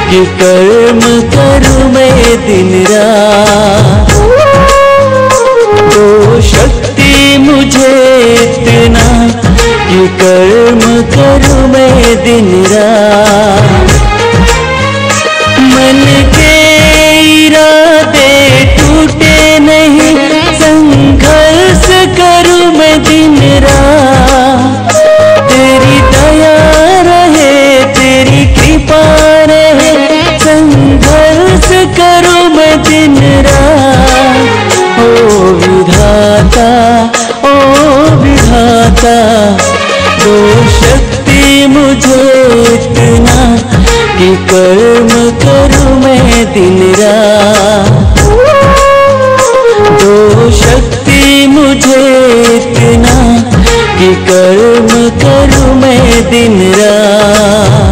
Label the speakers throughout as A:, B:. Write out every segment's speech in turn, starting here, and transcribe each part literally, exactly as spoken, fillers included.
A: कि कर्म करूं मैं दिन रात। दो शक्ति मुझे इतना कि कर्म करूं मैं दिन रात। मन के इरादे टूटे नहीं, संघर्ष करूं मैं दिन रात। तेरी दया रहे, तेरी कृपा रहे, संघर्ष करूं मैं दिन रात। ओ विधाता, ओ विधाता, दो शक्ति मुझे इतना कि कर्म करूं मैं दिन रात। दो शक्ति मुझे इतना कि कर्म करूं मैं दिन रात।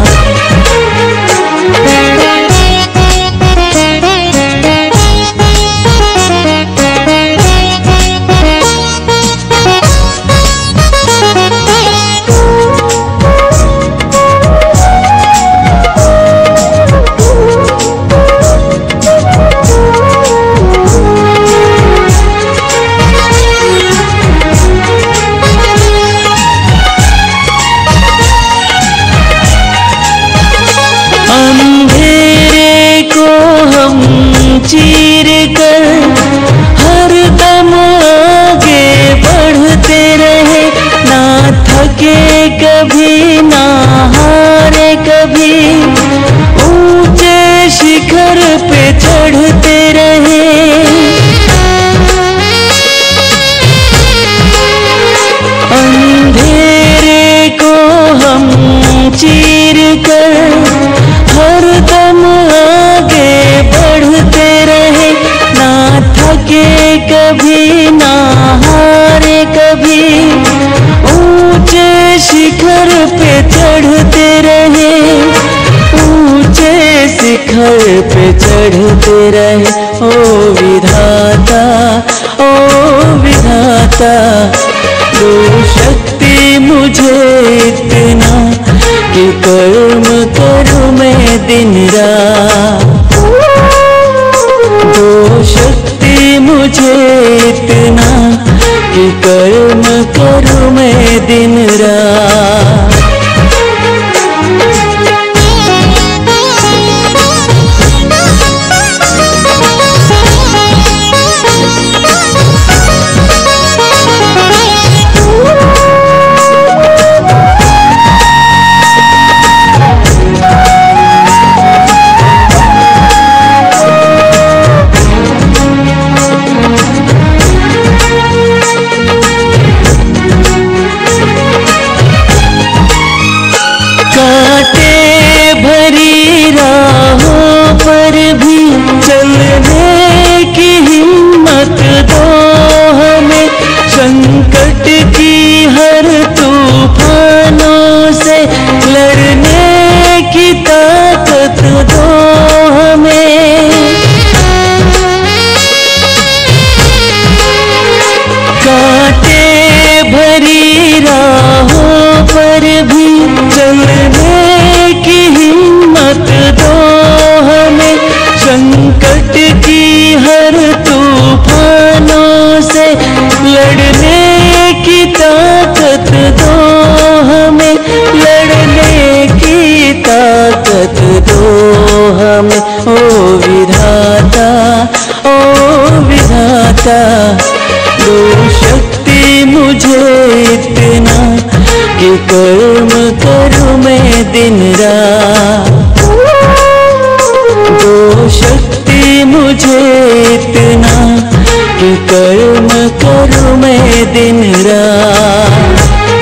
A: चीर कर हर दम आगे बढ़ते रहे, ना थके कभी ना हारे कभी, ऊंचे शिखर पे चढ़ते रहे। अंधेरे को हम चीर कर हर दम आगे बढ़ते रहे, ना थके कभी ना हारे कभी, ऊंचे शिखर पे चढ़ते रहे, ऊंचे शिखर पे चढ़ते रहे। ओ विधाता, ओ विधाता, दो शक्ति मुझे इतना कि कर्म करूं मैं दिन रात। दो शक्ति मुझे इतना कि कर्म करूं मैं दिन रात। पर भी चलने की हिम्मत दो हमें, संकट की हर तूफानों से लड़ने की ताकत दो हमें। कांटे भरी राहों पर भी चलने की हिम्मत दो हमें, संकट की हर तूफानों से लड़ने की ताकत दो हमें, लड़ने की ताकत दो हमें। ओ विधाता, ओ विधाता, दो शक्ति मुझे इतना कि कर्म करूं मैं दिन रात। दो शक्ति मुझे इतना कि कर्म करूं मैं दिन रात।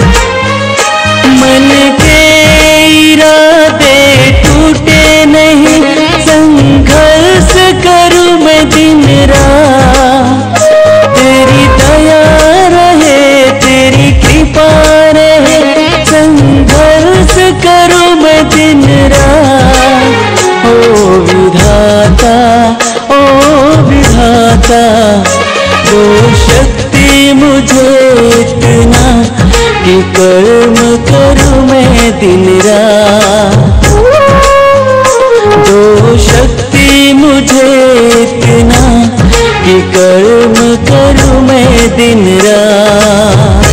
A: मन के इरादे टूटे नहीं, संघर्ष करूं मैं दिन रात। तेरी दया रहे, तेरी कृपा रहे, संघर्ष करूं मैं दिन रात। ओ विधाता, ओ विधाता, दो शक्ति मुझे इतना कि कर्म करूं मैं दिन रात। दो प्रेम करूं मैं दिन रात।